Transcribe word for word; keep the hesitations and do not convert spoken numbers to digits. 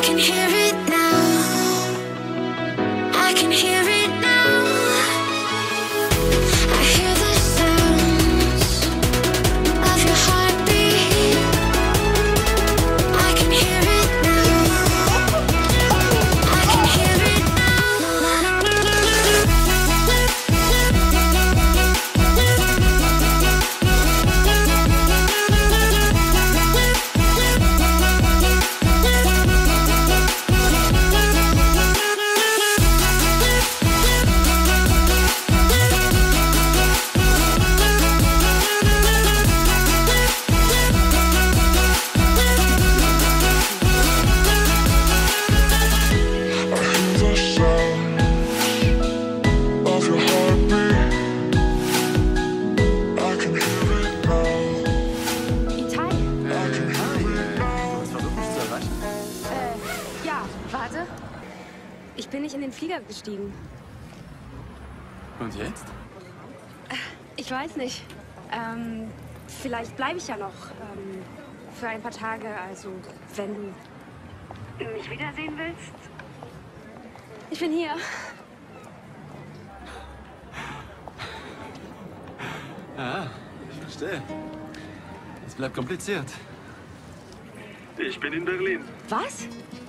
can hear it now. I can hear it now. I hear the sounds of your heartbeat. I can hear it now. I can hear it Ich bin nicht in den Flieger gestiegen. Und jetzt? Ich weiß nicht. Ähm, vielleicht bleibe ich ja noch ähm, für ein paar Tage. Also, wenn du mich wiedersehen willst. Ich bin hier. Ah, ich verstehe. Es bleibt kompliziert. Ich bin in Berlin. Was?